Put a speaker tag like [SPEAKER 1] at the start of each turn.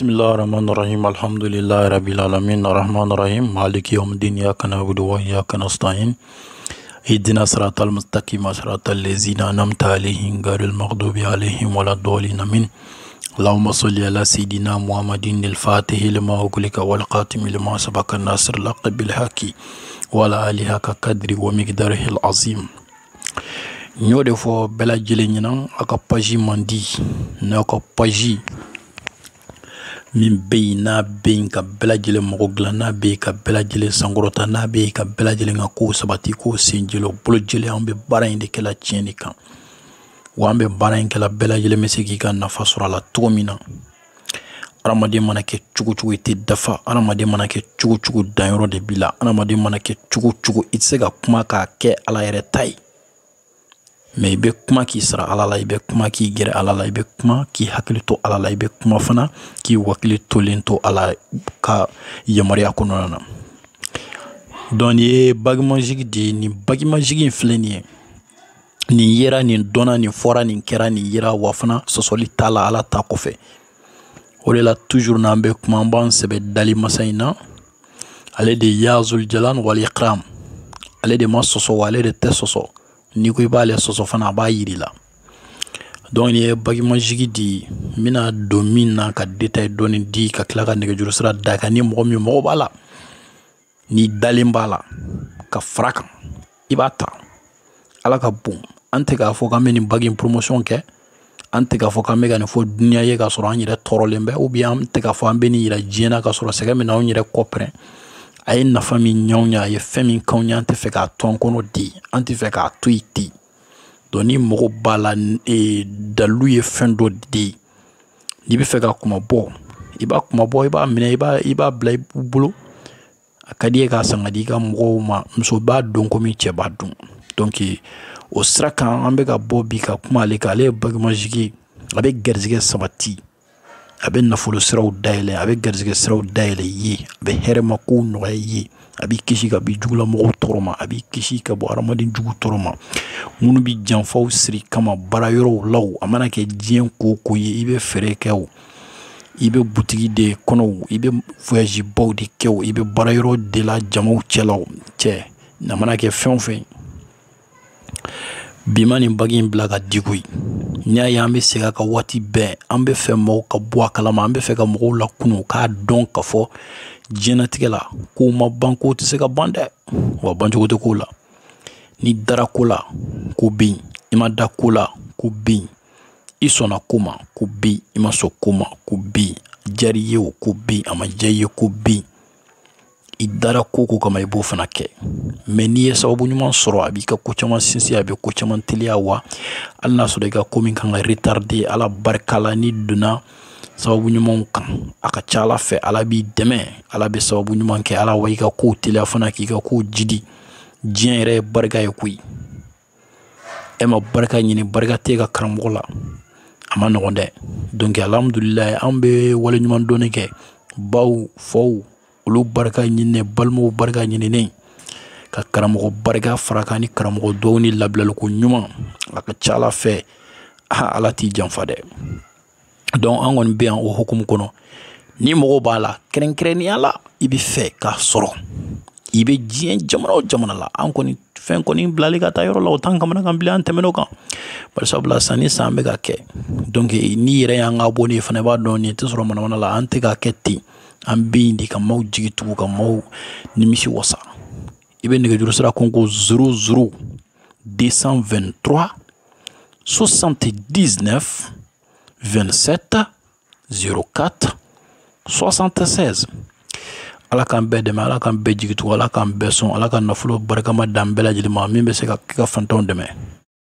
[SPEAKER 1] Bismillahirrahmanirrahim. Alhamdulillahi rabbil alamin. Arrahmanirrahim. Maliki yawmiddin. Iyyaka na'budu wa iyyaka nasta'in. Ihdina siratal mustaqim, siratal ladzina an'amta alaihim ghairil maghdubi alaihim waladdallin. Amin. Allahumma salli ala sayidina Muhammadin al-Fatihi lima ughliqa wal khatimi lima sabaqa nasir al-haqqi bil haqqi wa ala alihi haqqa qadri wa miqdarihi al-azim. Nyode fo bela jele nyina aka paji mandi na aka paji min be na be ka bela jele mogo gla na be ka bela jele sangorota na be ka bela jele nga ko sabati ko senjelo bolo jele ambe bara inde kala tieni kan wa ambe bara inde kala bela jele meseki kan na fasura la tomina aramade manake chugu ite dafa aramade manake chugu danyoro de bila aramade manake chugu itsega kuma ka ke ala yere tai mais be kuma ki sara alala ibe kuma ki gere alala ibe kuma ki hakilito alala ibe kuma fana ki wakilito lento ala ka yamariya konona don ye bagimajigi di ni bagimajigi fleni ni yera ni dona ni fora ni kera ni yera wa fana sosoli tala ala ta kofe o la toujours na be kuma ban sebe dali masaina ale de yazul jalan wal ikram ale de masoso wale de tesoso ni ko ibale soso fana ba yiri la donc ye bagimajigi di mina domina ka detail doni di ka kila ka nege jurusra daga ni mo bala ni dalimbala ka fraka ibata ala ka boom ante ka fo ka meni bagin promotion ke ante ka fo ka mega ni fo dunia ye ka soro anyire torolembe ou bien ante ka fo ambeni ira jena ka soro sega mena onyire kopre ay na famille nyonya ye femi kanya ante fe ka ton kono di ante fe ka tuiti doni mo bala e dalu ye fendo di ni be fe ka kuma bo iba mena iba blay bulo akadi ka sangadi ka mo ma mso ba don ko mi che ba dun donc o sraka ambe ka bobi ka kuma le ka le bagmajigi abe gerzige sabati abe nafolo siraw dayle abe gerzige siraw dayle yi abe herema ko no yi abi kishi ka bi jugula mo toroma abi kishi ka bo aramadin jugu toroma munu bi janfaw siri kama barayoro law amana ke dien ko yi ibe fere kew ibe butigi de kono ibe voyage bawdi kew ibe barayoro de la jamaw chelaw che na mana ke fenfen bimani bagin blaga digui nya yambe sega ka wati be ambe fe mo ka bo kalama ambe fe ka mo la kunu ka don ka fo jenatikela ko ma banko ti sega bande wa banjo ko kula ni dara kula ko bi ima da kula ko bi isona kuma ko bi ima so kuma ko bi jariye ko bi ama jaye ko bi idara koko kama ibo fana ke meni ye sababu nyuma soro abika ko chama sinsi abi ko chama tilia wa Allah so daga komin kan retardé ala barkala ni duna sababu nyuma kan aka chala fe ala bi deme ala be sababu nyuma ke ala wayga ko tilia fana ki ka ko jidi jien re barga e kuy e ma barka nyini barga te ga karambola ama no nde donc alhamdulillah ambe wala nyuma doni ke baw fo ulu barka nyine balmo barka nyine ne ka karamo barka farakani karamo doni lablal ko nyuma aka chala fe ala ti janfade donc angon be an o hukum kono ni mo bala kren ni ala ibi fe ka soro ibe jien jamana la an koni fen koni blali ka tayoro la otan kamana kan bilan temeno kan par sabla sani sambe ka ke donc ni yere yanga boni fane ba doni te soro mana la ante ka ketti ambindi ka maw jigitu ka maw nimisi wasa ibe nege juru sera konko 00 223 79 27 04 76 ala kan be de ala kan be jigitu ala kan be son ala kan nafulo barkama dambela jilima min be se ka fanton deme